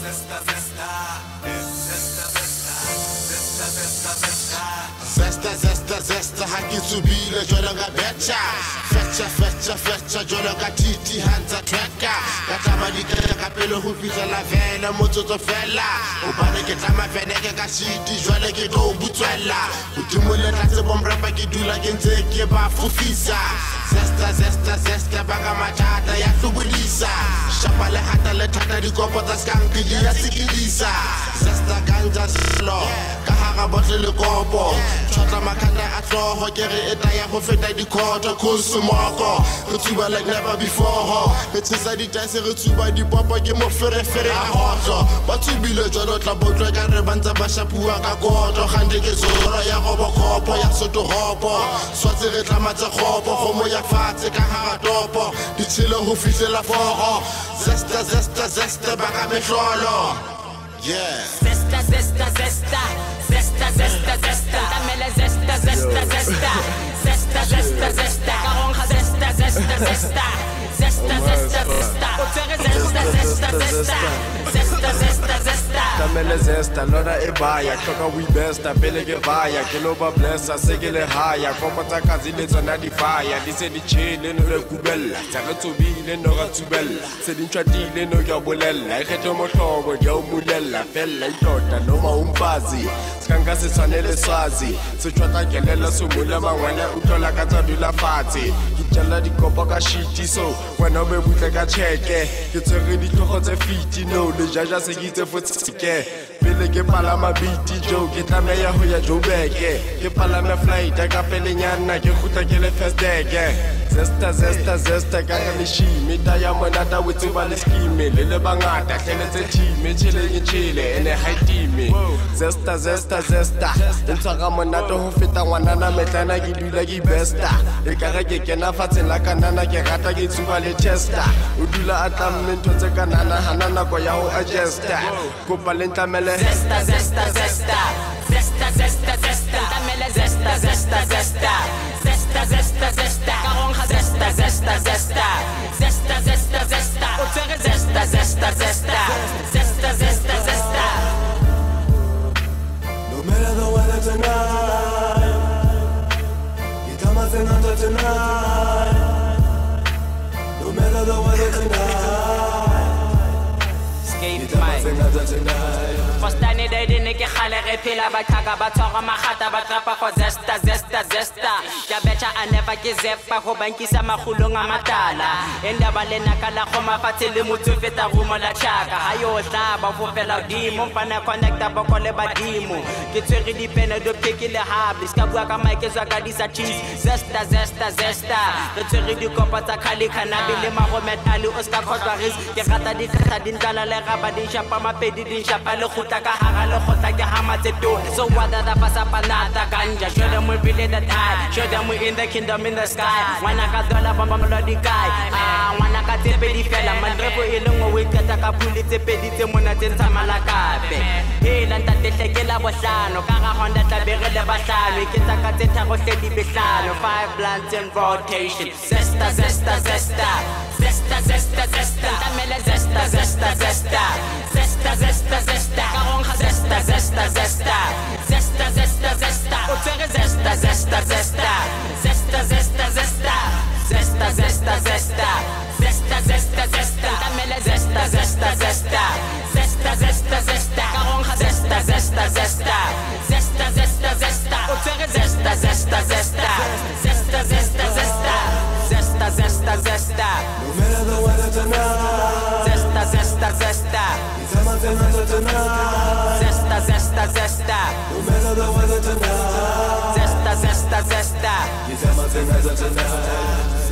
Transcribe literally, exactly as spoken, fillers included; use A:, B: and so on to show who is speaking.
A: Zesta, Zesta, Zesta, Zesta, Zesta, Zesta.
B: Zesta, zesta, zesta, haki subile, jologa betcha. Fetcha, fetcha, fetcha, jologa titi, hands a tracker. Katama di kaka pelo hufisa la vela, mototo fella. Ubane ke tama fene ke kashiti, jwale ke do butwella. Utimule tate bombrapa ki dula kenze ke ba fufisa. Zesta, zesta, zesta, baga matata ya subulisa. Shapale hata le tata di kopo ta skanki di ya sikilisa. Zesta ganja slow, kahara botle le kopo. Chota makanda atloho, kere etaya ho feta di koto kusumoko. Retuba like never before. Betisa di tase retuba di papa ke mo fere fere a hoto. Batubile jolo tla botwe ka re bantsa ba shapua ka koto. Gande ke zora ya gobo kopo ya soto hopo. Swatse re tla matsa khopo, gomo ya fatshe ka hara topo. Di tshilo ho fitela foro. Zesta, zesta, zesta, baka mehlolo. Yeah.
C: Zesta, zesta, zesta, zesta, zesta, zesta. Tamele zesta, zesta, zesta, zesta, zesta, zesta. Karonga zesta, zesta, zesta, zesta, zesta, zesta. Otere zesta, zesta, zesta, zesta, zesta, zesta.
D: Tamele zesta, lora e baya, koka we besta, pele ke baya, kiloba blessa, segele haya, kopata kazi le tsona di fire, di se di chile no le kubella, tsaka tsobile no ga tsubella, se di ntshwatile no ya bolella, e kgetho motlhobo ya o mulela, fella itota no ma umpazi, skanga se tshwanele swazi, se tshwata kelela somula mangwana o tlola ka tsa dula fatshe, ke tjela di kopa ka shiti so, wena o be butle ka cheke, ke tsere di tlogo tse fiti no, le jaja se ke itse fotsike. Pele ke palama biti jo, ke tlameya ho ya Joburg, ke palama flight ka pelenyana, ke kgutla ke le first deke. Zesta, zesta, zesta, ka ga leshime, ta ya monata o tseba le scheme, le le bangata tleletse team, tshele ke tshele ene high team. Zesta, zesta, zesta, ntshwa ga monata ho feta ngwanana metlana ke dula ke besta, e ka ga ke kena fatshe la kanana ke rata ke tsuba le tester, o dula a tlamme ntho tse kanana hana nako ya ho adjusta, kopa le ntlamele
C: Zesta, zesta, zesta, zesta, zesta, zesta. Tamele zesta, zesta, zesta, zesta, zesta, zesta. Karonga zesta, zesta, zesta, zesta, zesta, zesta. Otere zesta, zesta, zesta, zesta, zesta, zesta.
A: No matter the weather tonight, you tell my thing under tonight. No matter the weather tonight,
C: Skate
A: you tell my thing under tonight.
C: Fostane de de ne ke khale re phela ba thaka ba tshwara magata ba trapa go zesta zesta zesta ya betcha I never give zepa go bankisa magulong a matala enda ba lena ka la go mafatse le motho feta rumo la chaka hayo tla ba go fela dimo mpana connecta ba go le badimo ke tswere di pene do pekile hablis ka bua ka mic zwa ka disa cheese zesta zesta zesta re tswere di kopa tsa khali khanabi le magomet ali Oscar Khotwaris ke gata di tsa dintala le raba di shapa mapedi di shapa le khuta ka hara le khota ke hamatse to so wada da pasa panata ganja show them we really the time show them we in the kingdom in the sky wana ka dola bamba melody guy ah wana ka tepedi fela mandrebo e lengwe we tata ka phuli tepedi tse mona tse ntsha malakape he la ntate hlekela bohlano ka ga honda tlabere le bahlano ke tsaka tse tharo hle di behlano five blunts in rotation zesta zesta zesta zesta zesta zesta tamele zesta zesta zesta zesta zesta zesta karonga zesta zesta zesta zesta zesta zesta otere zesta zesta zesta zesta zesta zesta zesta zesta zesta zesta zesta zesta tamele zesta zesta zesta zesta zesta zesta karonga zesta zesta zesta zesta zesta zesta otere zesta zesta zesta zesta zesta zesta zesta zesta zesta
A: No matter the weather tonight,
C: zesta zesta zesta
A: you tell my thing under tonight.
C: zesta zesta zesta
A: No matter the weather tonight,
C: zesta zesta zesta
A: you tell my thing under tonight.